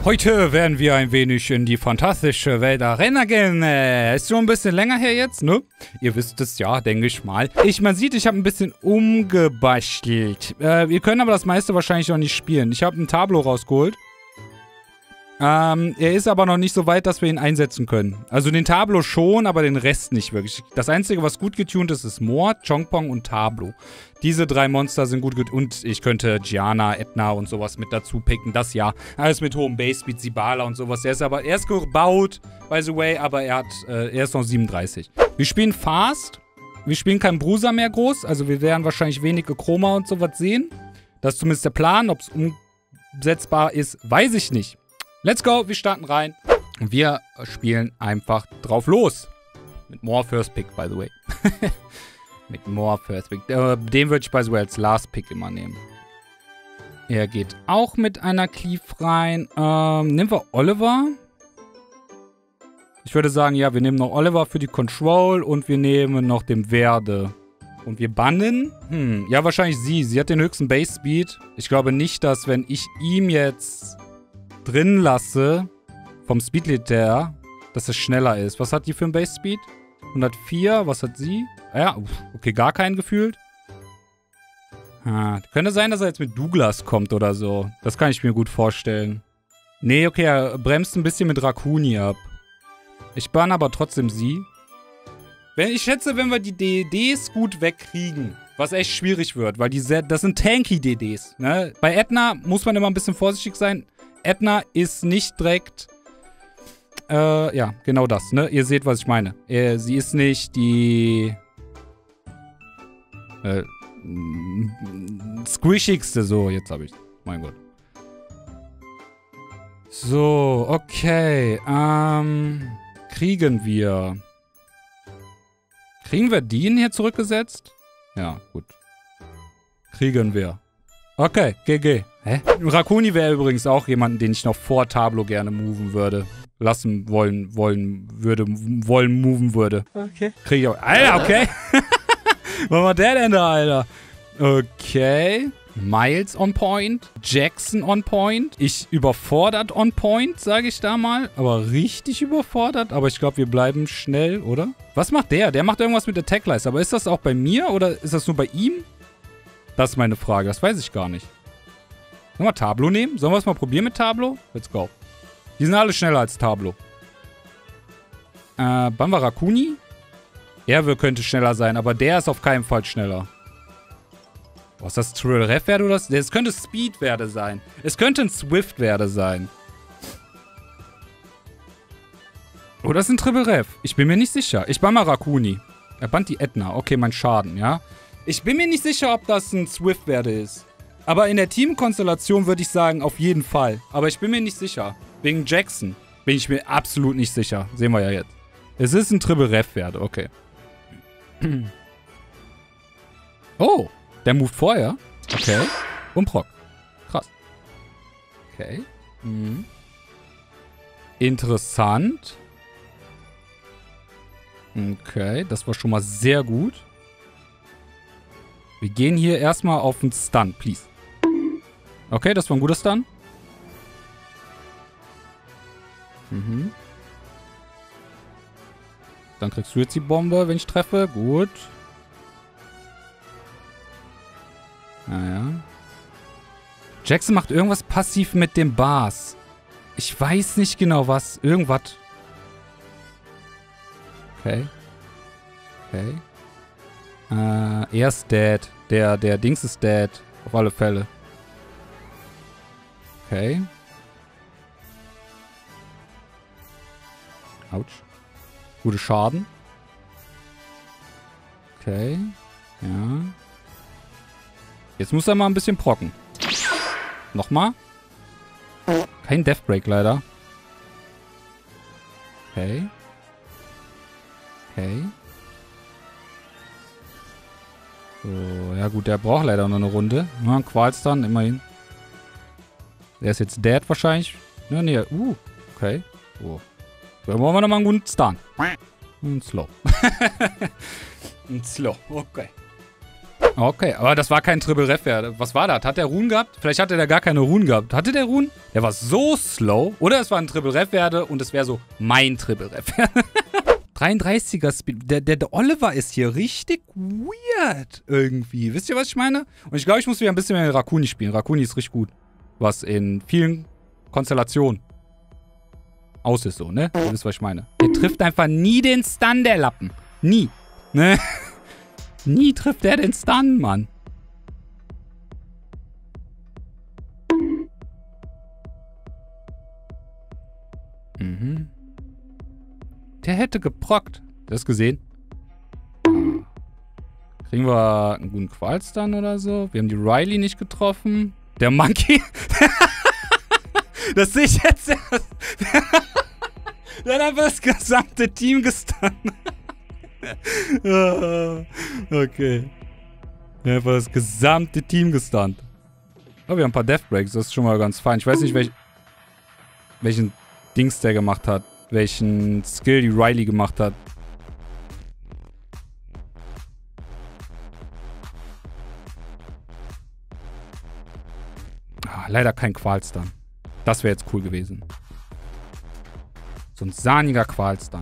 Heute werden wir ein wenig in die fantastische Welt der Arena gehen. Ist schon ein bisschen länger her jetzt, ne? Ihr wisst es ja, denke ich mal. Man sieht, ich habe ein bisschen umgebastelt. Wir können aber das meiste wahrscheinlich noch nicht spielen. Ich habe ein Tableau rausgeholt. Er ist aber noch nicht so weit, dass wir ihn einsetzen können. Also den Tableau schon, aber den Rest nicht wirklich. Das Einzige, was gut getuned ist, ist Moor, Chongpong und Tableau. Diese drei Monster sind gut getuned. Und ich könnte Gianna, Edna und sowas mit dazu picken. Das ja. Alles mit hohem Base-Speed, Sibala und sowas. Er ist gebaut, by the way, aber er ist noch 37. Wir spielen fast. Wir spielen keinen Bruiser mehr groß. Also wir werden wahrscheinlich wenige Chroma und sowas sehen. Das ist zumindest der Plan. Ob es umsetzbar ist, weiß ich nicht. Let's go, wir starten rein. Wir spielen einfach drauf los. Mit Moor First Pick, by the way. Mit Moor First Pick. Den würde ich, by the way, als Last Pick immer nehmen. Er geht auch mit einer Cleave rein. Nehmen wir Oliver. Ich würde sagen, ja, wir nehmen noch Oliver für die Control und wir nehmen noch den Verde. Und wir bannen? Ja, wahrscheinlich sie. Sie hat den höchsten Base Speed. Ich glaube nicht, dass, wenn ich ihm jetzt drin lasse, vom Speedlit her, dass es schneller ist. Was hat die für ein Base Speed? 104, was hat sie? Ja, okay, gar keinen gefühlt. Könnte sein, dass er jetzt mit Douglas kommt oder so. Das kann ich mir gut vorstellen. Nee, okay, er bremst ein bisschen mit Rakuni ab. Ich bann aber trotzdem sie. Ich schätze, wenn wir die DDs gut wegkriegen, was echt schwierig wird, weil das sind tanky DDs, ne? Bei Edna muss man immer ein bisschen vorsichtig sein. Edna ist nicht direkt, ja, genau das, ne? Ihr seht, was ich meine. Sie ist nicht die, squishigste, so, jetzt habe ich, mein Gott. So, okay, kriegen wir den hier zurückgesetzt? Ja, gut. Kriegen wir. Okay, GG. Hä? Rakuni wäre übrigens auch jemanden, den ich noch vor Tableau gerne moven würde. Moven würde. Okay. Krieg ich auch. Alter, okay. Was war der denn da, Alter? Okay. Miles on point. Jackson on point. Ich überfordert on point, sage ich da mal. Aber richtig überfordert. Aber ich glaube, wir bleiben schnell, oder? Was macht der? Der macht irgendwas mit Attack-Leiste. Aber ist das auch bei mir oder ist das nur bei ihm? Das ist meine Frage. Das weiß ich gar nicht. Sollen wir Tableau nehmen? Sollen wir es mal probieren mit Tableau? Let's go. Die sind alle schneller als Tableau. Bannen wir Rakuni? Er könnte schneller sein, aber der ist auf keinen Fall schneller. Was ist das? Trill Ref werde oder das? Es könnte Speed werde sein. Es könnte ein Swift werde sein. Oder das ist ein Triple Ref. Ich bin mir nicht sicher. Ich bann mal Rakuni. Er bannt die Edna. Okay, mein Schaden, ja. Ich bin mir nicht sicher, ob das ein Swift-Werde ist. Aber in der Teamkonstellation würde ich sagen, auf jeden Fall. Aber ich bin mir nicht sicher. Wegen Jackson bin ich mir absolut nicht sicher. Sehen wir ja jetzt. Es ist ein Triple-Ref-Werde, okay. Oh, der moved vorher. Okay. Und Proc. Krass. Okay. Interessant. Okay, das war schon mal sehr gut. Wir gehen hier erstmal auf den Stun, please. Okay, das war ein guter Stun. Dann kriegst du jetzt die Bombe, wenn ich treffe. Gut. Naja. Jackson macht irgendwas passiv mit dem Bars. Ich weiß nicht genau was. Irgendwas. Okay. Okay. Er ist dead. Der Dings ist dead. Auf alle Fälle. Okay. Autsch. Gute Schaden. Okay. Ja. Jetzt muss er mal ein bisschen procken. Nochmal. Kein Deathbreak leider. Okay. Okay. So, ja gut, der braucht leider noch eine Runde. Ja, ein Qualstun, immerhin. Der ist jetzt dead wahrscheinlich. Ja, nee, okay. So. Dann wollen wir nochmal einen guten Stun. Und slow. Und slow, okay. Okay, aber das war kein Triple Ref. Was war das? Hat der Runen gehabt? Vielleicht hatte der gar keine Runen gehabt. Hatte der Runen? Der war so slow. Oder es war ein Triple Ref und es wäre so mein Triple Ref. 33er Speed. Der Oliver ist hier richtig weird irgendwie. Wisst ihr, was ich meine? Und ich glaube, ich muss wieder ein bisschen mehr Rakuni spielen. Rakuni ist richtig gut. Was in vielen Konstellationen aus ist so, ne? Ihr wisst, was ich meine. Der trifft einfach nie den Stun, der Lappen. Nie. Ne? Nie trifft der den Stun, Mann. Mhm. Der hätte geprockt. Das gesehen? Kriegen wir einen guten Qualstun oder so? Wir haben die Riley nicht getroffen. Der Monkey. Das sehe ich jetzt erst. Der hat einfach das gesamte Team gestunt. Okay. Der hat einfach das gesamte Team gestunt. Oh, wir haben ein paar Death Breaks. Das ist schon mal ganz fein. Ich weiß nicht, welchen Dings der gemacht hat. Welchen Skill die Riley gemacht hat. Ah, leider kein Qualstun. Das wäre jetzt cool gewesen. So ein sahniger Qualstun.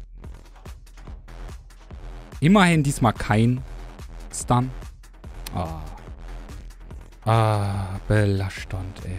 Immerhin diesmal kein Stun. Belastend, ey.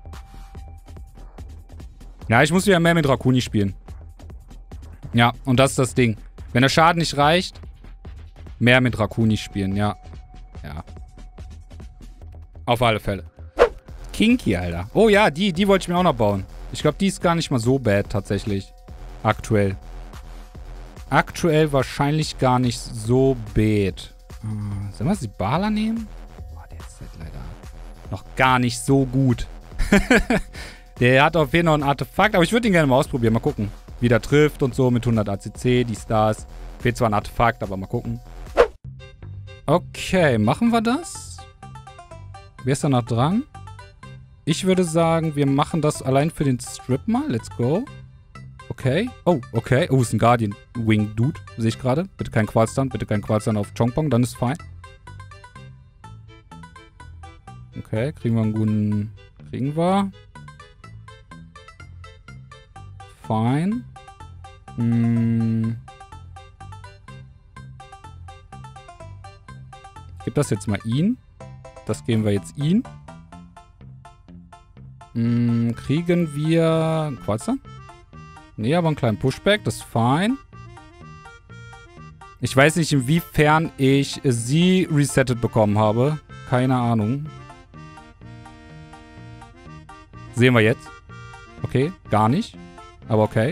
Ja, ich muss wieder mehr mit Rakuni spielen. Ja, und das ist das Ding. Wenn der Schaden nicht reicht, mehr mit Rakuni spielen, ja. Ja. Auf alle Fälle. Kinky, Alter. Oh ja, die wollte ich mir auch noch bauen. Ich glaube, die ist gar nicht mal so bad, tatsächlich. Aktuell. Aktuell wahrscheinlich gar nicht so bad. Sollen wir die Bala nehmen? Boah, der ist halt leider noch gar nicht so gut. Der hat auf jeden Fall noch ein Artefakt, aber ich würde ihn gerne mal ausprobieren. Mal gucken, wie der trifft und so mit 100 ACC, die Stars. Fehlt zwar ein Artefakt, aber mal gucken. Okay, machen wir das? Wer ist da noch dran? Ich würde sagen, wir machen das allein für den Strip mal. Let's go. Okay. Oh, okay. Oh, ist ein Guardian Wing Dude. Sehe ich gerade. Bitte kein Qualstun. Bitte kein Qualstun auf Chongpong. Dann ist fein. Okay. Kriegen wir einen guten... Kriegen wir. Fein. Ich gebe das jetzt mal ihn. Das geben wir jetzt ihn. Kriegen wir... Qualstun? Nee, aber einen kleinen Pushback. Das ist fein. Ich weiß nicht, inwiefern ich sie resettet bekommen habe. Keine Ahnung. Sehen wir jetzt. Okay, gar nicht. Aber okay.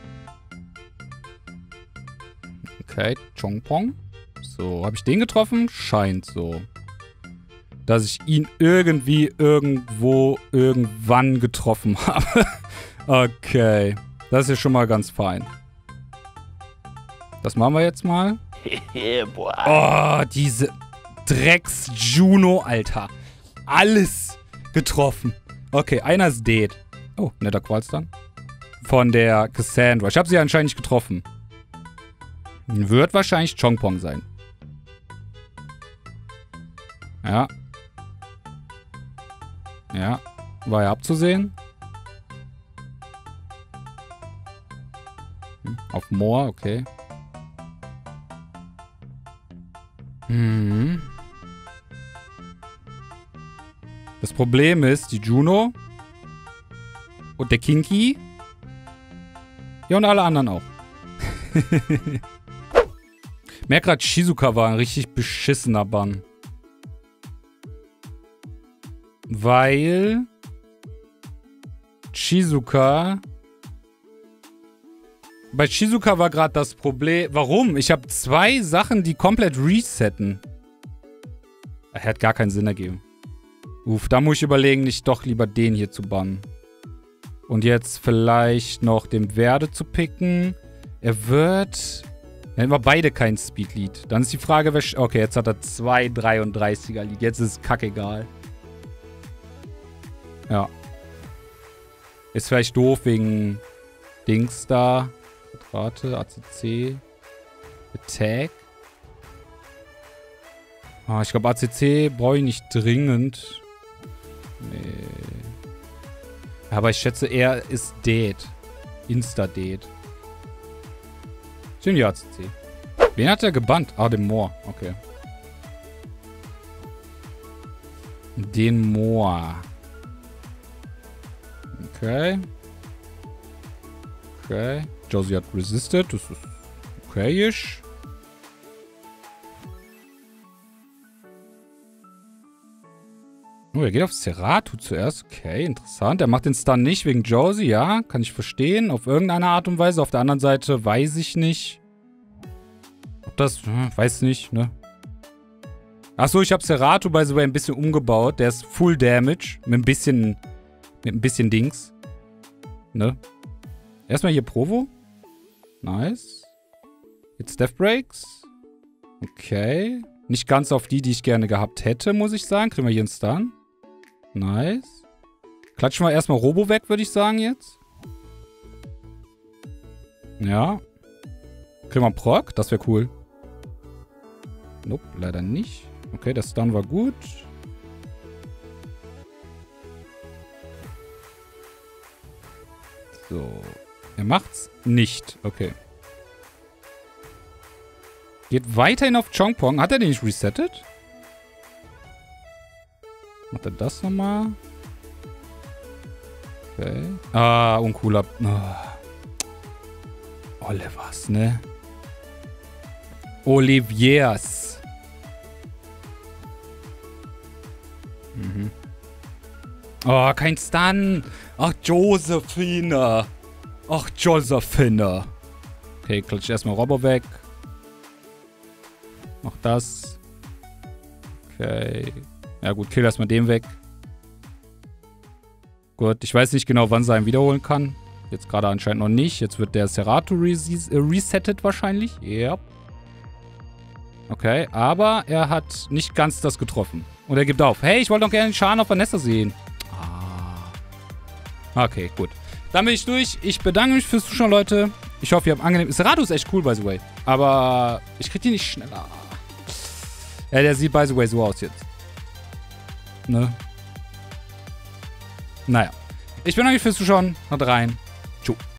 Okay, Chongpong. So, habe ich den getroffen? Scheint so. Dass ich ihn irgendwie, irgendwo, irgendwann getroffen habe. Okay. Das ist schon mal ganz fein. Das machen wir jetzt mal. Oh, diese Drecks-Juno, Alter. Alles getroffen. Okay, einer ist dead. Oh, netter Qualstun. Von der Cassandra. Ich habe sie anscheinend nicht getroffen. Wird wahrscheinlich Chongpong sein. Ja. Ja. War ja abzusehen. Auf Moor, okay. Das Problem ist, die Juno und der Kinky. Ja, und alle anderen auch. Merk grad, Shizuka war ein richtig beschissener Bann. Weil Shizuka... Bei Shizuka war gerade das Problem... Warum? Ich habe 2 Sachen, die komplett resetten. Er hat gar keinen Sinn ergeben. Uff, da muss ich überlegen, nicht doch lieber den hier zu bannen. Und jetzt vielleicht noch den Verde zu picken. Er wird... Dann hätten wir beide kein Speed-Lead. Dann ist die Frage, wer... Okay, jetzt hat er 2 33er-Lead. Jetzt ist es kackegal. Ja. Ist vielleicht doof wegen Dings da. Quadrate, ACC. Attack. Oh, ich glaube, ACC brauche ich nicht dringend. Nee. Aber ich schätze, er ist dead. Insta-dead. Stimmt, die ACC. Wen hat er gebannt? Ah, den Moor. Okay. Den Moor. Okay. Okay. Josie hat resisted. Das ist okayisch. Oh, er geht auf Seratu zuerst. Okay, interessant. Er macht den Stun nicht wegen Josie, ja. Kann ich verstehen. Auf irgendeine Art und Weise. Auf der anderen Seite weiß ich nicht. Ob das... weiß nicht, ne? Achso, ich habe Seratu by the way ein bisschen umgebaut. Der ist Full Damage. Mit ein bisschen Dings. Ne? Erstmal hier Provo. Nice. Jetzt Death Breaks. Okay. Nicht ganz auf die ich gerne gehabt hätte, muss ich sagen. Kriegen wir hier einen Stun. Nice. Klatschen wir erstmal Robo weg, würde ich sagen jetzt. Ja. Kriegen wir einen Proc. Das wäre cool. Nope, leider nicht. Okay, der Stun war gut. So. Er macht's nicht. Okay. Geht weiterhin auf Chongpong. Hat er den nicht resettet? Macht er das nochmal? Okay. Ah, uncooler. Oh. Olivers, ne? Oliviers. Mhm. Oh, kein Stun. Ach, Josephine. Ach, Josephine. Okay, klatsch erstmal Robo weg. Noch das. Okay. Ja gut, kill erstmal den weg. Gut, ich weiß nicht genau, wann sie einen wiederholen kann. Jetzt gerade anscheinend noch nicht. Jetzt wird der Seratu resettet wahrscheinlich. Ja. Yep. Okay, aber er hat nicht ganz das getroffen. Und er gibt auf. Hey, ich wollte doch gerne den Schaden auf Vanessa sehen. Ah. Okay, gut. Dann bin ich durch. Ich bedanke mich fürs Zuschauen, Leute. Ich hoffe, ihr habt angenehm... Seratu ist echt cool, by the way. Aber ich krieg die nicht schneller. Ja, der sieht, by the way, so aus jetzt. Ne? Naja. Ich bedanke mich fürs Zuschauen. Haut rein. Tschüss.